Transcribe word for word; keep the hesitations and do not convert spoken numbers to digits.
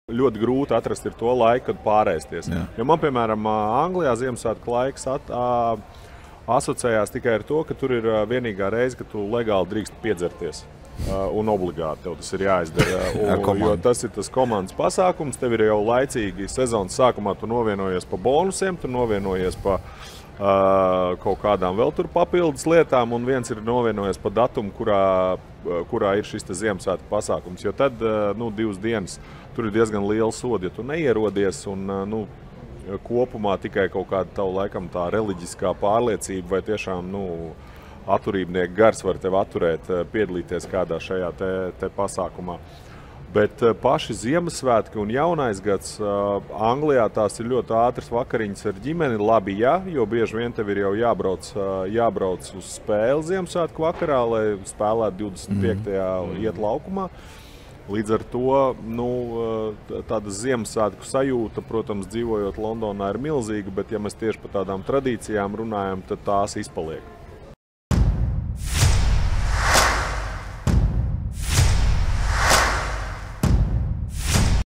Ļoti grūti atrast ir to laiku, kad pārēsties. Jā. Jo man, piemēram, Anglijā Ziemassvētku laiks at, a, asociējās tikai ar to, ka tur ir vienīgā reize, ka tu legāli drīkst piedzerties. A, un obligāti tev tas ir jāizdara. Un, jo tas ir tas komandas pasākums, tev ir jau laicīgi sezonas sākumā tu novienojies pa bonusiem, tu novienojies pa Uh, kaut kādām vēl tur papildus lietām, un viens ir novienojies pa datumu, kurā, kurā ir šis Ziemassvētku pasākums. Jo tad, uh, nu, divas dienas, tur ir diezgan liela soda, ja tu neierodies, un, uh, nu, kopumā tikai kaut kāda tavu laikam tā reliģiskā pārliecība vai tiešām, nu, atturībnieku gars var tevi atturēt, piedalīties kādā šajā te, te pasākumā. Bet paši Ziemassvētki un jaunais gads Anglijā tās ir ļoti ātras vakariņas ar ģimeni. Labi, jā, jo bieži vien tev ir jau jābrauc, jābrauc uz spēli Ziemassvētku vakarā, lai spēlētu divdesmit piektajā Mm. iet laukumā. Līdz ar to, nu, tāda Ziemassvētku sajūta, protams, dzīvojot Londonā ir milzīga, bet ja mēs tieši par tādām tradīcijām runājam, tad tās izpaliek.